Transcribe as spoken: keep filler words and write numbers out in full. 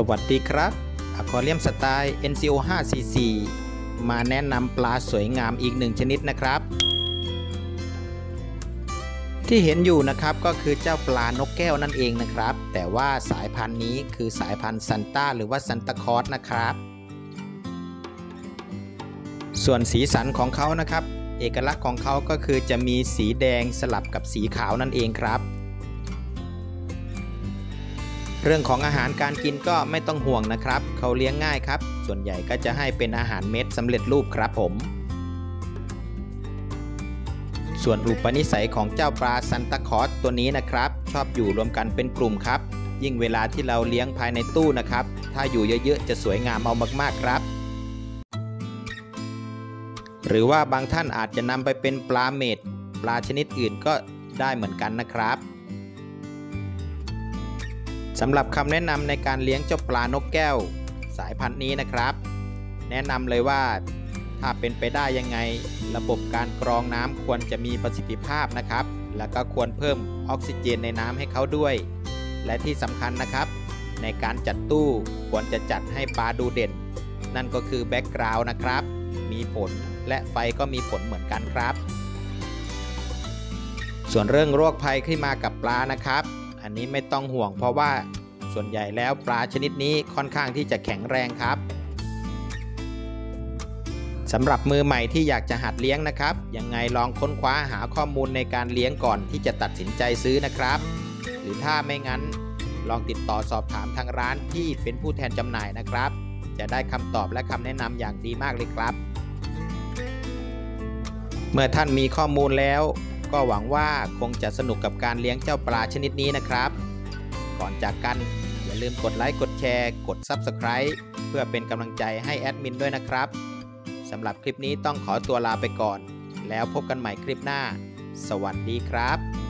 วัสดีครับอควาเรียมสไตล์ เอ็น ซี โอ ไฟว์ ซี ซี มาแนะนำปลาสวยงามอีกหนึ่งชนิดนะครับที่เห็นอยู่นะครับก็คือเจ้าปลานกแก้วนั่นเองนะครับแต่ว่าสายพันธุ์นี้คือสายพันธุ์ซันต้าหรือว่าซันตาคลอสนะครับส่วนสีสันของเขานะครับเอกลักษณ์ของเขาก็คือจะมีสีแดงสลับกับสีขาวนั่นเองครับเรื่องของอาหารการกินก็ไม่ต้องห่วงนะครับเขาเลี้ยงง่ายครับส่วนใหญ่ก็จะให้เป็นอาหารเม็ดสำเร็จรูปครับผมส่วนอุปนิสัยของเจ้าปลาซันตาคลอสตัวนี้นะครับชอบอยู่รวมกันเป็นกลุ่มครับยิ่งเวลาที่เราเลี้ยงภายในตู้นะครับถ้าอยู่เยอะๆจะสวยงามเอามากๆครับหรือว่าบางท่านอาจจะนำไปเป็นปลาเม็ดปลาชนิดอื่นก็ได้เหมือนกันนะครับสำหรับคำแนะนำในการเลี้ยงเจ้าปลานกแก้วสายพันธุ์นี้นะครับแนะนำเลยว่าถ้าเป็นไปได้ยังไงระบบการกรองน้ำควรจะมีประสิทธิภาพนะครับแล้วก็ควรเพิ่มออกซิเจนในน้ำให้เขาด้วยและที่สำคัญนะครับในการจัดตู้ควรจะจัดให้ปลาดูเด่นนั่นก็คือแบ็กกราวด์นะครับมีผลและไฟก็มีผลเหมือนกันครับส่วนเรื่องโรคภัยที่มากับปลานะครับอันนี้ไม่ต้องห่วงเพราะว่าส่วนใหญ่แล้วปลาชนิดนี้ค่อนข้างที่จะแข็งแรงครับสำหรับมือใหม่ที่อยากจะหัดเลี้ยงนะครับยังไงลองค้นคว้าหาข้อมูลในการเลี้ยงก่อนที่จะตัดสินใจซื้อนะครับหรือถ้าไม่งั้นลองติดต่อสอบถามทางร้านที่เป็นผู้แทนจำหน่ายนะครับจะได้คำตอบและคำแนะนำอย่างดีมากเลยครับเมื่อท่านมีข้อมูลแล้วก็หวังว่าคงจะสนุกกับการเลี้ยงเจ้าปลาชนิดนี้นะครับก่อนจากกันอย่าลืมกดไลค์กดแชร์กด ซับสไครบ์ เพื่อเป็นกำลังใจให้แอดมินด้วยนะครับสำหรับคลิปนี้ต้องขอตัวลาไปก่อนแล้วพบกันใหม่คลิปหน้าสวัสดีครับ